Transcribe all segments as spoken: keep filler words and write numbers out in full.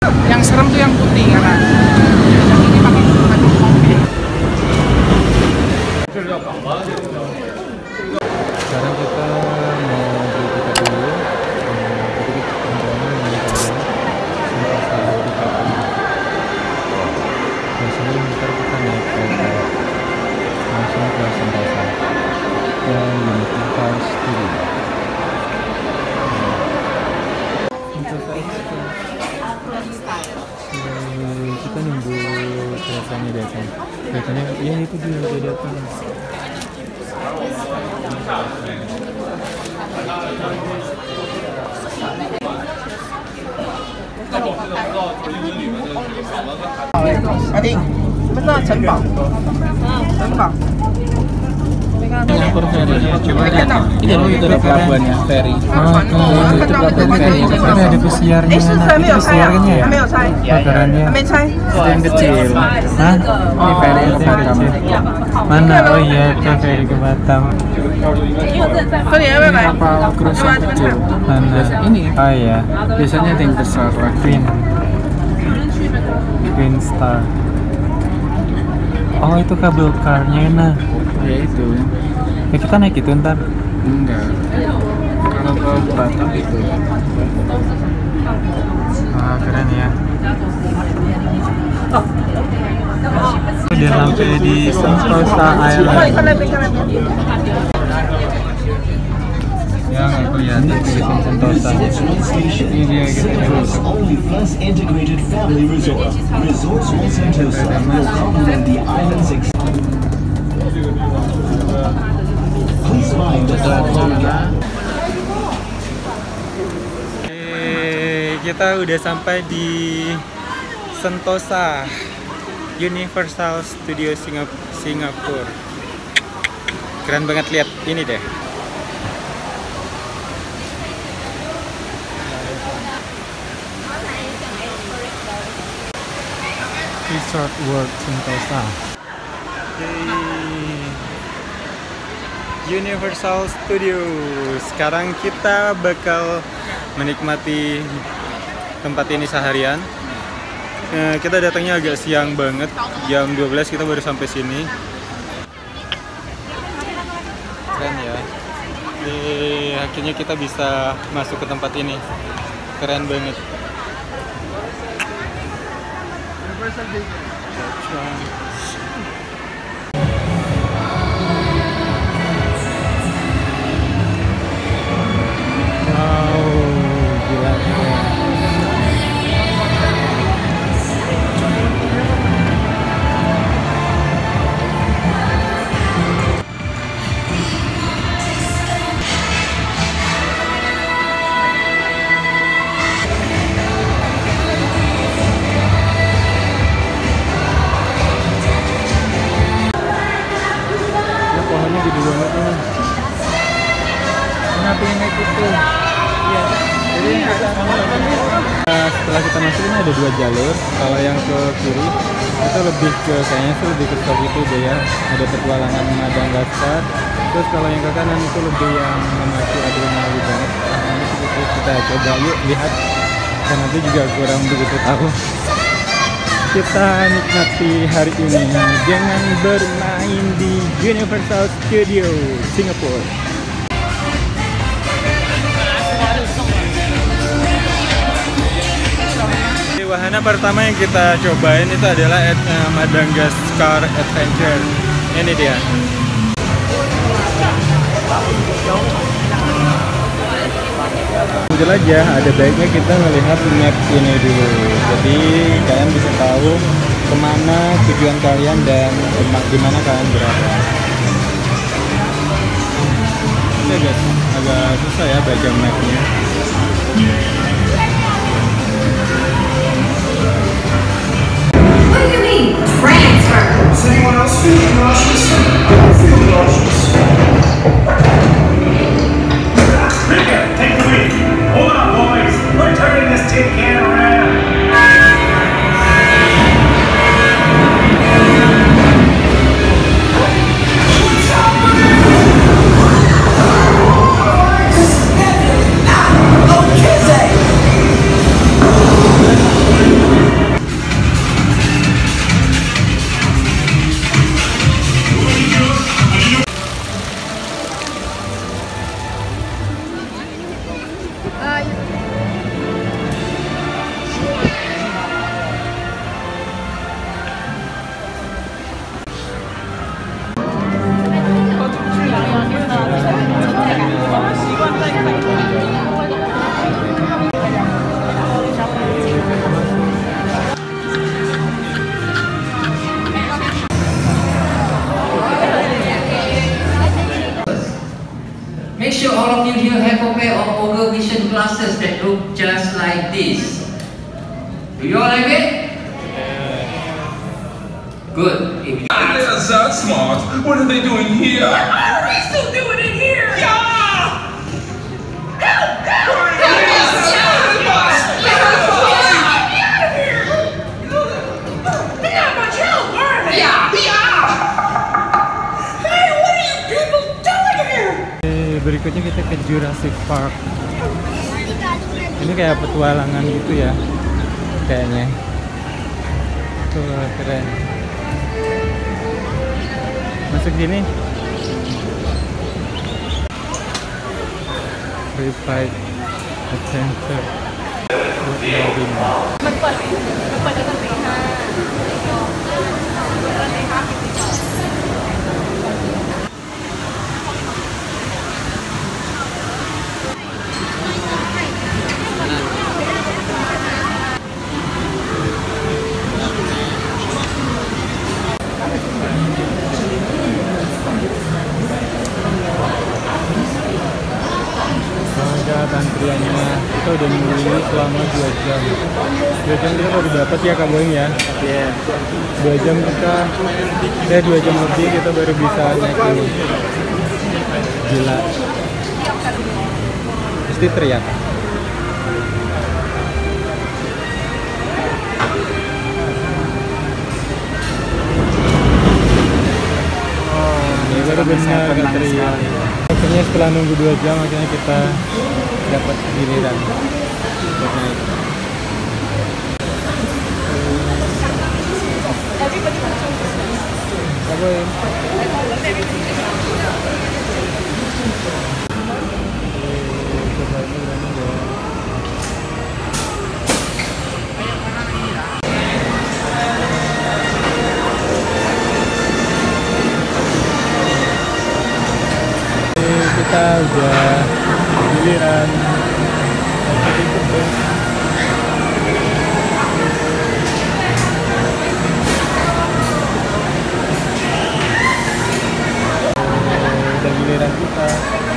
Yang serem tuh yang putih karena yang ini pakai pakai kopi. Sekarang kita mau beli tiket dulu. Jadi tentunya ini kalian Sentosa di kapan. Biasanya ntar kita naik kereta langsung ke Sentosa ke Universal Studio. Sentosa Express. Kita nunggu keretanya datang. Keretanya ya itu dia udah datang. Adik, benar Chenbao. Chenbao. Singapura Ferry. Coba lihat. Ini loh itu ada pelabuhannya ferry. Ah, itu pelabuhan ferry. Ini ada pesiarnya. Ini pesiarnya ya? Bakarannya. Yang kecil. Hah? Ini ferry ke Batam. Mana? Oh iya, itu ferry ke Batam. Ini kapal cruise yang kecil. Mana? Ini. Oh iya. Biasanya ada yang besar. Queen. Queen Star. Oh itu kabel car-nya nah. Ya itu. Ya kita naik itu ntar. Enggak. Kalau ke Batam itu. Ah keren ya. Udah sampai di Sentosa Island. Ya nggak kelihatan tulisan Sentosa. Ini dia gitu. Only first integrated family resort. Resorts World Sentosa will complement the island's. Please mind the platform. Kita udah sampai di Sentosa Universal Studio Singapura. Keren banget, lihat ini deh. Resort World Sentosa. Universal Studio. Sekarang kita bakal menikmati tempat ini seharian. Nah, kita datangnya agak siang banget, jam dua belas kita baru sampai sini. Keren ya. Di, akhirnya kita bisa masuk ke tempat ini. Keren banget. Pohonnya gede banget nih. Kenapa yang naik itu? Iya. Jadi uh, setelah kita masuk ini ada dua jalur. Kalau yang ke kiri itu lebih ke kayaknya sih lebih ke itu deh ya. Ada petualangan Madagaskar. Terus kalau yang ke kanan itu lebih yang memacu adrenalin banget. Nah, ini seperti kita coba yuk lihat. Karena itu juga kurang begitu tahu. Kita nikmati hari ini dengan bermain di Universal Studio Singapura. Wahana pertama yang kita cobain itu adalah uh, Madagaskar Adventure. Ini dia. Jelajah, ada baiknya kita melihat map ini dulu. Jadi kalian bisa tahu kemana tujuan kalian dan di mana kalian berada. Ini agak, agak susah ya baca mapnya. What do you mean transfer? Is anyone else feeling nauseous? I feel nauseous. Take the lead. Hold on, boys. We're turning this tin can around. Okay, Do you all like it? Good. If you They are that smart. What are they doing here? What are we still doing in here? Berikutnya kita ke Jurassic Park. Ini kayak petualangan gitu ya, kayaknya. Tuh keren. Masuk sini. Free Flight Adventure. Antriannya kita udah nunggu selama dua jam. Dua jam kita baru dapat ya Kak Boeing ya. Iya. Dua jam kita, ya dua jam lebih kita baru bisa naik ini. Gila. Pasti teriak. Oh, ini baru benar nggak teriak. Akhirnya setelah nunggu dua jam akhirnya kita dapat giliran buat naik. Apa ya? Kita udah giliran udah giliran kita.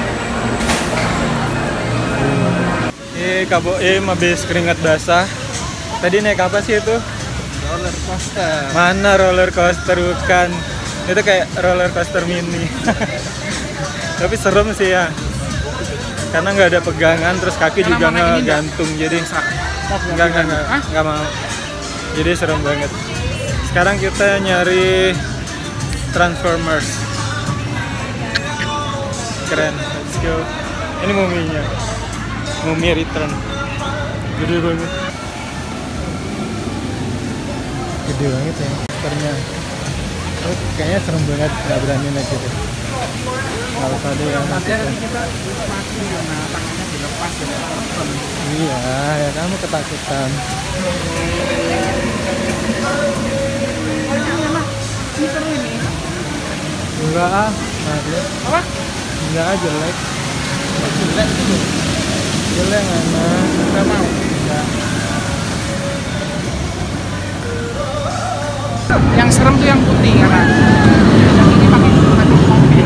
Eh Kabo, eh habis keringat basah. Tadi naik apa sih itu? Roller coaster. Mana roller coaster, bukan? Itu kayak roller coaster mini. Tapi serem sih ya, karena nggak ada pegangan, terus kaki Karena juga mau naik ini ngegantung, jadi nggak nggak nggak nggak mau. Jadi serem banget. Sekarang kita nyari Transformers. Keren, let's go. Ini muminya, mumi return. Gede banget, gede banget ya. Ternyata, oh, kayaknya serem banget, nggak berani naik gitu. Kalau tadi yang Nanti kita mati karena tangannya dilepas dan telepon. Iya, ya kamu ketakutan. Ini seru ini. Enggak ah, ada. Apa? Enggak ah, jelek. Jelek itu. Jelek mana? Enggak mau. Enggak. Yang serem tuh yang putih karena yang ini pakai pakai mobil.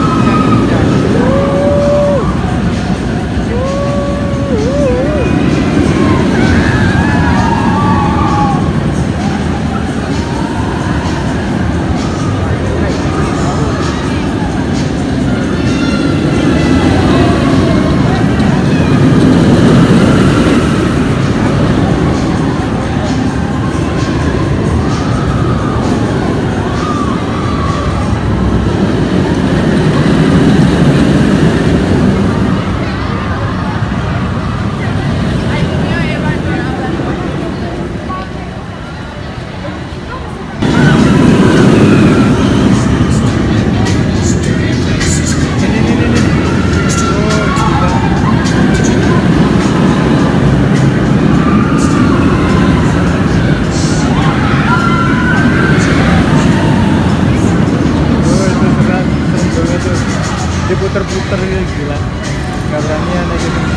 Diputer-puter gitu, gila. Gak berani ya naik gitu.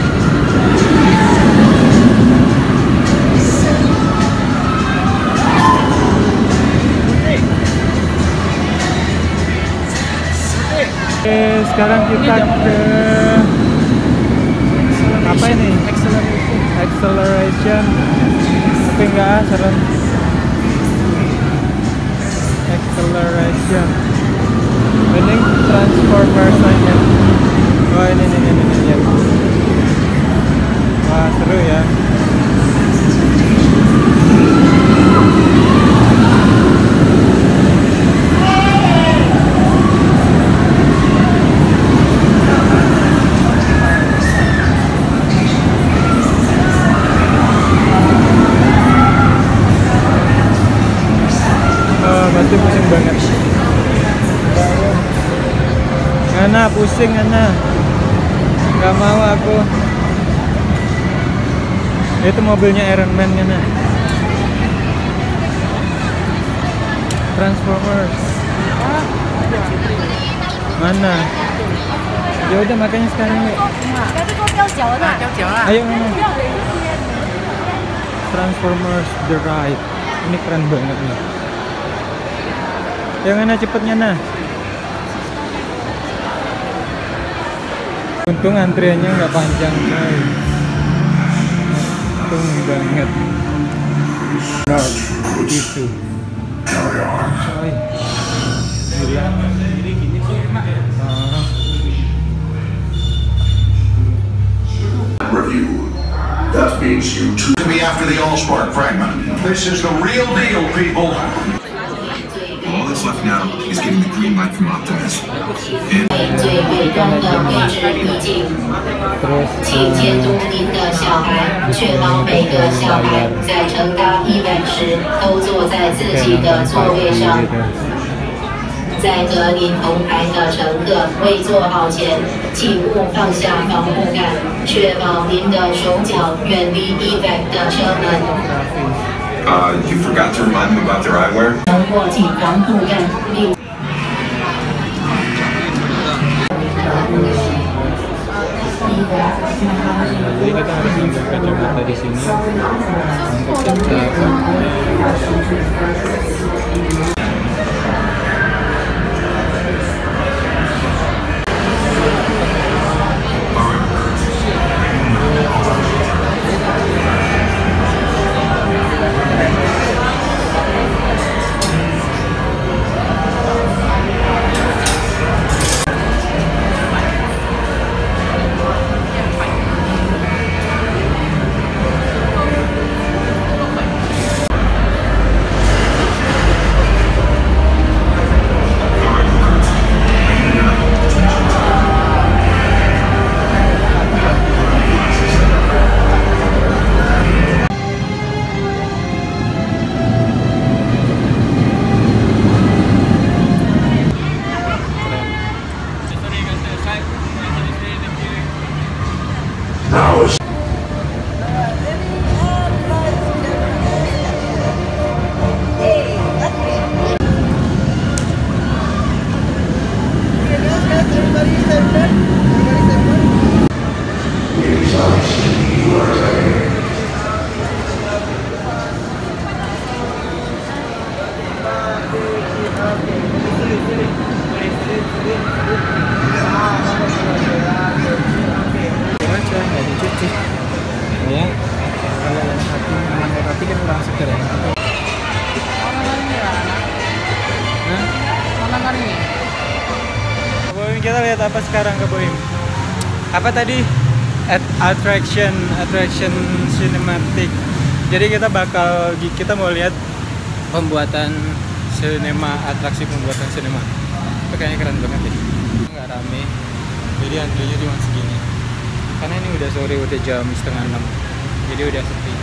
Oke, sekarang kita ke apa ini? Acceleration. Acceleration. Tapi enggak ah, serem. Acceleration. Mending Transformers aja. Oh ini ini ini ini ya. Wah seru ya. Pasti pusing banget. Ngana pusing Ngana. Gak mau aku. Itu mobilnya Iron Man Ngana. Transformers. Mana? Ya udah makanya sekarang yuk. Ayo Ngana. Transformers The Ride. Ini keren banget nih. Yang mana cepetnya nah. Untung antriannya nggak panjang coy. Untung banget. Nah, itu. Coy. Gila. Oh. Review. That means you two to be after the Allspark fragment. This is the real deal, people. All that's left now is getting the green light from Optimus. And 最北端的位置已经，请监督您的小孩，确保每个小孩在乘搭 E V A C 时都坐在自己的座位上。在和您同排的乘客未坐好前，请勿放下防护杆，确保您的手脚远离 E V A C 的车门。 uh, you forgot to remind them about their eyewear? 握紧防护杆，并。 Jadi kita harus ambil kacamata di sini untuk kita. Ya, kalau yang hati memang hati kan kurang seger ya. Mana ini? Boim, kita lihat apa sekarang ke Boim? Apa tadi? At attraction, attraction cinematic. Jadi kita bakal kita mau lihat pembuatan sinema, atraksi pembuatan sinema. Itu kayaknya keren banget ya. Nggak rame, jadi antrinya cuma segini. Karena ini udah sore, udah jam setengah enam, jadi udah sepi.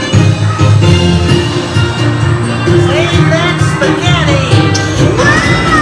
Say that spaghetti.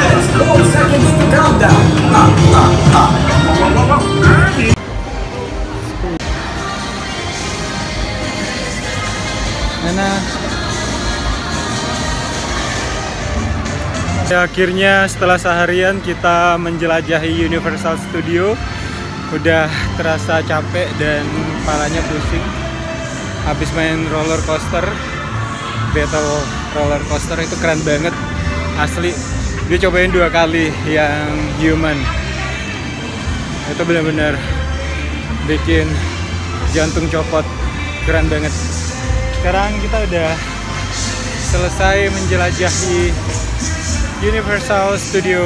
Akhirnya setelah seharian kita menjelajahi Universal Studio, udah terasa capek dan kepalanya pusing. Habis main roller coaster, Battle roller coaster itu keren banget, asli. Dia cobain dua kali yang human, itu benar-benar bikin jantung copot, keren banget. Sekarang kita udah selesai menjelajahi Universal Studio.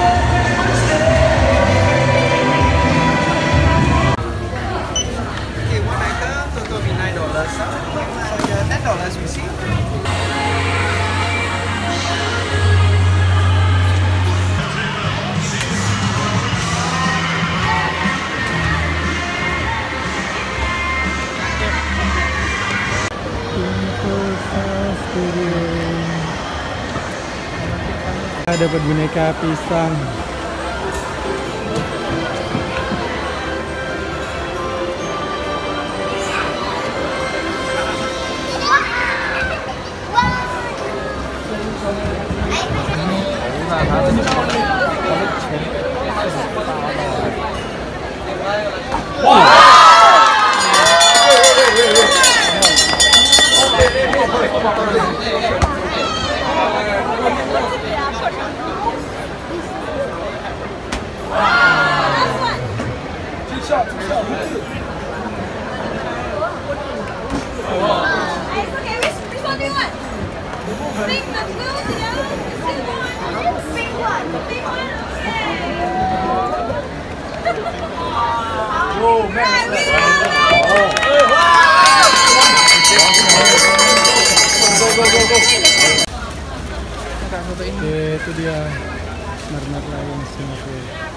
Okay, one item total be nine dollars. So yeah, ten dollars we see. Dapat boneka pisang. Oke, itu dia Mermaid Lion Singapura.